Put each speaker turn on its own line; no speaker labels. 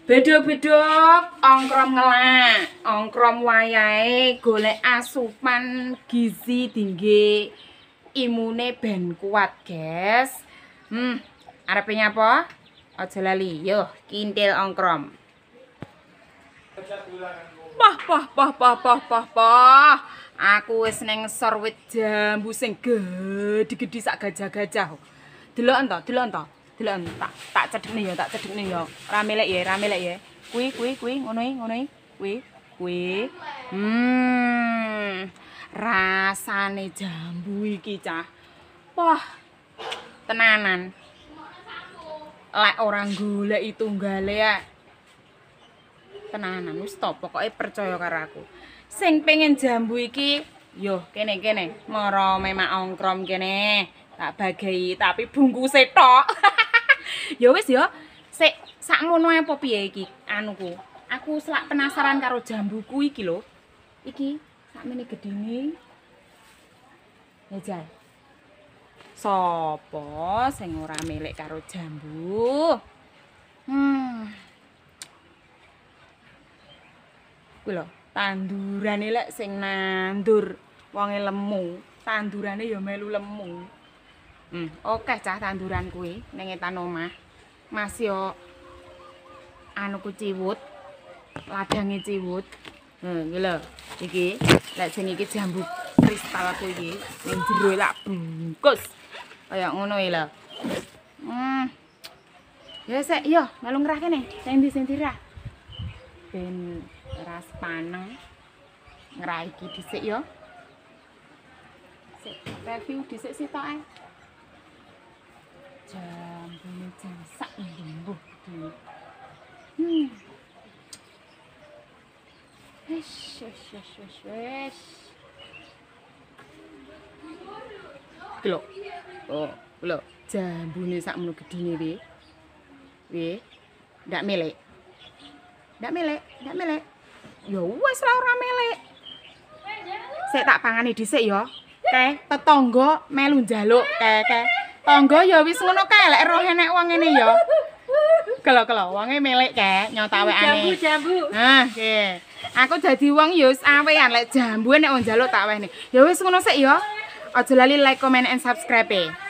Bedok-bedok ongkrom ngelak, ongkrom wayahe golek asupan gizi tinggi, imune ben kuat, guys. Arepe nyapa? Aja lali, yo kintil ongkrom. Pah. Aku wis neng ngesor wit jambu sing gede-gede sak gajah-gajah. Delok ento. Tak cedhekne ya. Ora melek ya. Kuwi ngono kuwi. Rasane jambu iki cah. Wah. Tenanan. Lek orang golek tunggale ya. Tenanan wis to, pokoke percaya karo aku. Sing pengen jambu iki, yo kene. Moro memak ongkrom kene. Tak bagi tapi bungkuse tok. Ya wis ya. Sik sakmono apa piye iki anuku. Aku selak penasaran karo jambuku iki lho. Iki sakmene gedine. Ya Jal. Sopo sing ora milik karo jambu? Kuwi lho, tandurane lek sing nandur wonge lemu, tandurane ya melu lemu. Oke cah tanduran kuwi ning etan omah. Mas yo anuku ciwut, ladange ciwut. Iki lho, iki lek sing iki jambu kristal aku iki ning jero lak bungkus. Kaya ngono iki lho. Ya sik yo melu ngerah kene, sing ndi rah. Ben ras paneng. Ngerah iki dhisik yo. Sik review dhisik sih tok ae. Jambune sak mbuh iki. Wes. Lho. Oh, lho, jambune sak menu gedine iki. Piye? Ndak melek. Ya wis lah ora melek. Sik tak pangani dhisik ya. Kae tetangga melu njaluk kae. Tangga ya wis ngono kae lek roh enek wong ngene ya. Kelo wonge melek kae nyotawekane.
Jambu.
Nggih. Aku dadi wong ya wis awean lek jambu nek wong njaluk tak wehne. Ya wis ngono sik ya. Aja lali like, comment and subscribe.